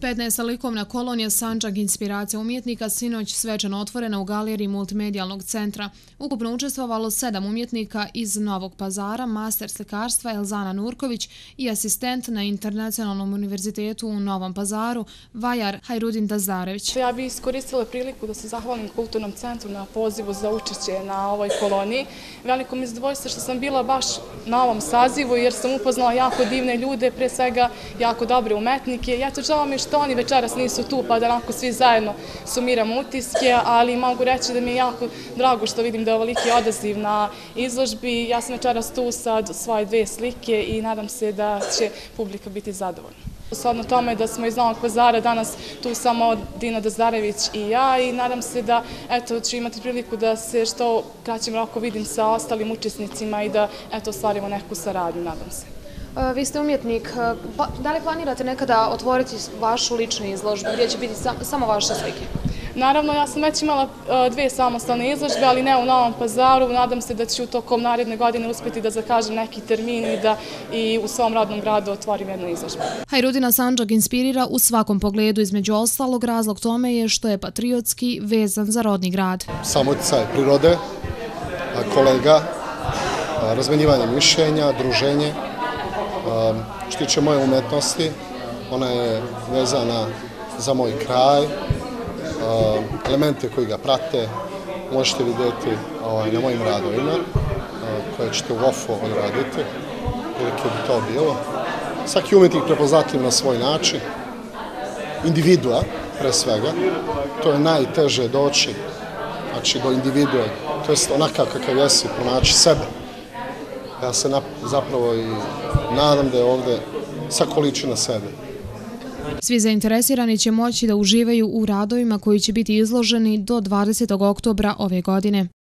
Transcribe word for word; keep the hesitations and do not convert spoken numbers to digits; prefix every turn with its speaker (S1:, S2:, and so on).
S1: petnaesta likovna kolonija Sandžak inspiracija umjetnika sinoć svečano otvorena u galeriji Multimedijalnog centra. Ukupno učestvovalo sedam umjetnika iz Novog Pazara, master slikarstva Elzana Nurković i asistent na Internacionalnom univerzitetu u Novom Pazaru Vajar Hajrudin Dazarević.
S2: Ja bih iskoristila priliku da se zahvalim Kulturnom centru na pozivu za učešće na ovoj koloniji. Veliko mi je zadovoljstvo što sam bila baš na ovom sazivu jer sam upoznala jako divne ljude, pre svega jako dobre umetnike. Ja to žao mi što oni večeras nisu tu pa da onako svi zajedno sumiramo utiske, ali mogu reći da mi je jako drago što vidim da je ovoliki odaziv na izložbi. Ja sam večeras tu sa svoje dve slike i nadam se da će publika biti zadovoljna. Shodno tome da smo iz Novog Pazara danas tu samo Dina Dazarević i ja i nadam se da eto, ću imati priliku da se što kraćem roku vidim sa ostalim učesnicima i da eto, ostvarimo neku saradnju, nadam se.
S3: Vi ste umjetnik, da li planirate nekada otvoriti vašu ličnu izložbu gdje će biti samo vaše slike?
S2: Naravno, ja sam već imala dve samostalne izložbe, ali ne u Novom Pazaru. Nadam se da ću tokom naredne godine uspjeti da zakažem neki termin i da i u svom rodnom gradu otvorim jednu izložbu.
S1: Hajrudina Sandžak inspirira u svakom pogledu, između ostalog razlog tome je što je patriotski vezan za rodni grad.
S4: Sam utjecaj prirode, kolega, razmenjivanje mišljenja, druženje. Što tiče moje umetnosti, ona je vezana za moj kraj, elemente koji ga prate možete vidjeti na mojim radovima koje ćete u O F O odraditi, koliko bi to bilo. Svaki umjetnik prepoznatljiv na svoj način, individua pre svega, to je najteže doći znači, do individue, to je onakav kakav jesi, pronaći sebe. Ja se zapravo i nadam da je ovdje sa količina sebe.
S1: Svi zainteresirani će moći da uživaju u radovima koji će biti izloženi do dvadesetog oktobra ove godine.